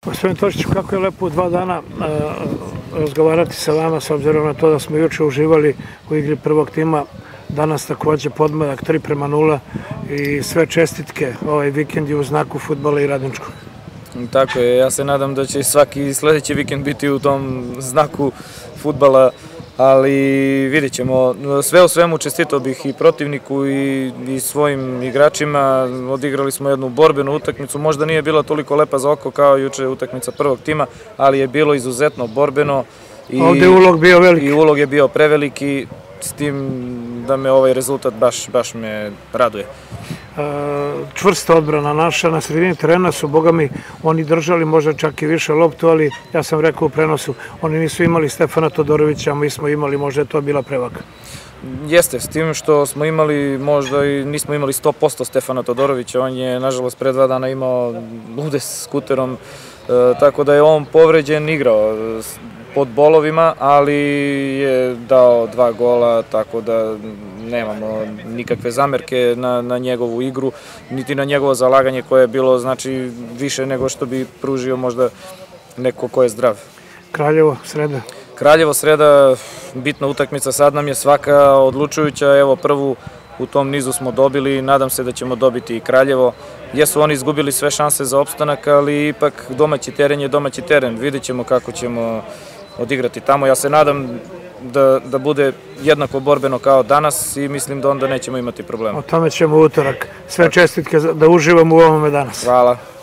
Gospodin Tošiću, kako je lepo u 2 dana razgovarati sa vama, s obzirom na to da smo juče uživali u igri prvog tima, danas takođe podmladak 3:0 i sve čestitke, ovaj vikend je u znaku fudbala i radničkog. Tako je, ja se nadam da će svaki sledeći vikend biti u tom znaku fudbala, ali vidjet ćemo. Sve u svemu čestitao bih i protivniku i svojim igračima. Odigrali smo jednu borbenu utakmicu, možda nije bila toliko lepa za oko kao juče utakmica prvog tima, ali je bilo izuzetno borbeno. Ovde je ulog bio veliki. I ulog je bio preveliki, s tim da me ovaj rezultat baš me raduje. Čvrsta odbrana naša, na sredini terena su, boga mi, oni držali možda čak i više loptu, ali ja sam rekao u prenosu, oni nisu imali Stefana Todorovića, a mi smo imali, možda je to bila prevaka. Jeste, s tim što smo imali, možda i nismo imali 100% Stefana Todorovića, on je nažalost pre 2 dana imao udes skuterom, tako da je on povređen, igrao pod bolovima, ali je dao 2 gola, tako da nemamo nikakve zamerke na njegovu igru, niti na njegovo zalaganje koje je bilo znači više nego što bi pružio možda neko ko je zdrav. Kraljevo, sreda. Kraljevo, sreda, bitna utakmica, sad nam je svaka odlučujuća, evo prvu u tom nizu smo dobili, nadam se da ćemo dobiti i Kraljevo. Jesu oni izgubili sve šanse za opstanak, ali ipak domaći teren je domaći teren, vidjet ćemo kako ćemo odigrati tamo. Ja se nadam da bude jednako borbeno kao danas i mislim da onda nećemo imati problema. O tome ćemo u utorak. Sve čestitke da uživamo u ovome danas. Hvala.